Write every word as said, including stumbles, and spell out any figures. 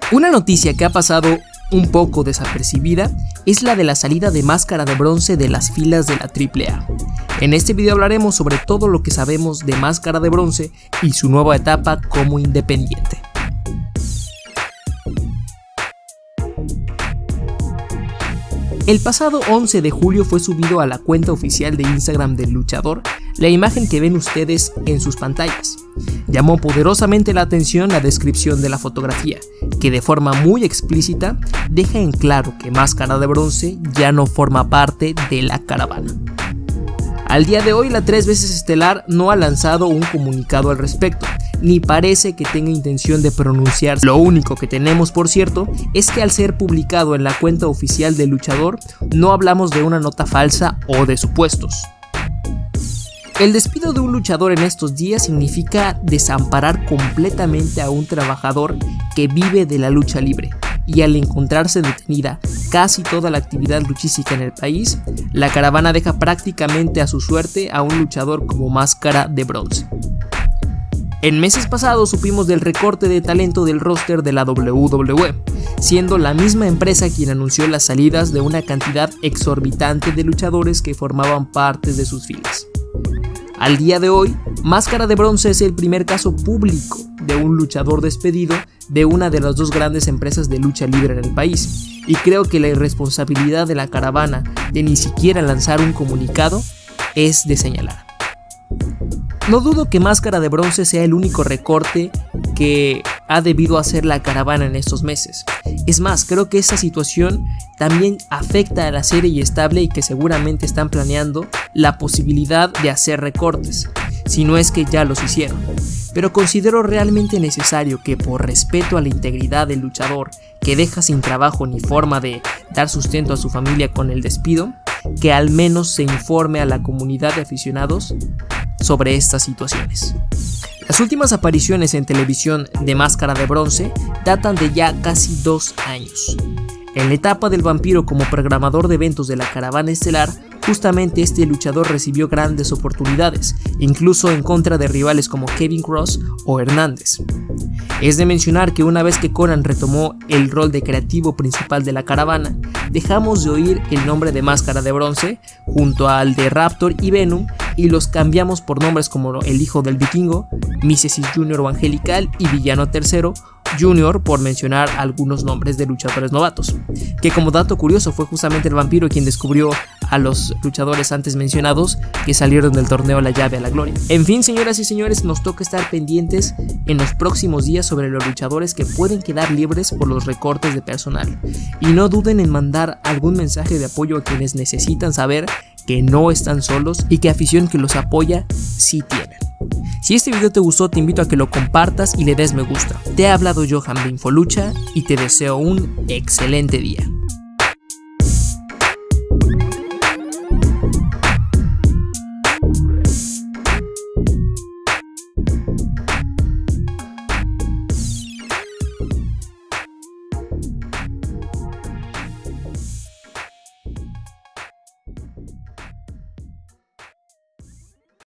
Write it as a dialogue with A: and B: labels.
A: Una noticia que ha pasado un poco desapercibida es la de la salida de Máscara de Bronce de las filas de la triple A. En este video hablaremos sobre todo lo que sabemos de Máscara de Bronce y su nueva etapa como independiente. El pasado once de julio fue subido a la cuenta oficial de Instagram del luchador la imagen que ven ustedes en sus pantallas. Llamó poderosamente la atención la descripción de la fotografía, que de forma muy explícita deja en claro que Máscara de Bronce ya no forma parte de la caravana. Al día de hoy, la tres veces estelar no ha lanzado un comunicado al respecto, ni parece que tenga intención de pronunciarse. Lo único que tenemos, por cierto, es que al ser publicado en la cuenta oficial del luchador, no hablamos de una nota falsa o de supuestos. El despido de un luchador en estos días significa desamparar completamente a un trabajador que vive de la lucha libre, y al encontrarse detenida casi toda la actividad luchística en el país, la caravana deja prácticamente a su suerte a un luchador como Máscara de Bronce. En meses pasados supimos del recorte de talento del roster de la doble u doble u E, siendo la misma empresa quien anunció las salidas de una cantidad exorbitante de luchadores que formaban partes de sus filas. Al día de hoy, Máscara de Bronce es el primer caso público de un luchador despedido de una de las dos grandes empresas de lucha libre en el país, y creo que la irresponsabilidad de la caravana de ni siquiera lanzar un comunicado es de señalar. No dudo que Máscara de Bronce sea el único recorte que ha debido hacer la caravana en estos meses. Es más, creo que esta situación también afecta a la serie estable y que seguramente están planeando la posibilidad de hacer recortes, si no es que ya los hicieron. Pero considero realmente necesario que, por respeto a la integridad del luchador, que deja sin trabajo ni forma de dar sustento a su familia con el despido, que al menos se informe a la comunidad de aficionados sobre estas situaciones. Las últimas apariciones en televisión de Máscara de Bronce datan de ya casi dos años. En la etapa del vampiro como programador de eventos de la caravana estelar, justamente este luchador recibió grandes oportunidades, incluso en contra de rivales como Kevin Cross o Hernández. Es de mencionar que una vez que Konnan retomó el rol de creativo principal de la caravana, dejamos de oír el nombre de Máscara de Bronce junto al de Raptor y Venom, y los cambiamos por nombres como el Hijo del Vikingo, Mímesis Junior o Angelical y Villano Tercero Junior, por mencionar algunos nombres de luchadores novatos, que como dato curioso fue justamente el vampiro quien descubrió a los luchadores antes mencionados que salieron del torneo La Llave a la Gloria. En fin, señoras y señores, nos toca estar pendientes en los próximos días sobre los luchadores que pueden quedar libres por los recortes de personal, y no duden en mandar algún mensaje de apoyo a quienes necesitan saber que no están solos y que afición que los apoya sí tienen. Si este video te gustó, te invito a que lo compartas y le des me gusta. Te ha hablado Johan de Infolucha y te deseo un excelente día.